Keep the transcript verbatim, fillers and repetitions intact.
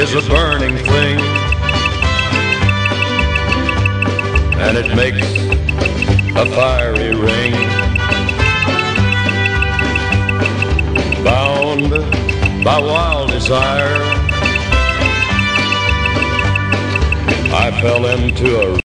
is a burning thing, and it makes a fiery ring. Bound by wild desire, I fell into a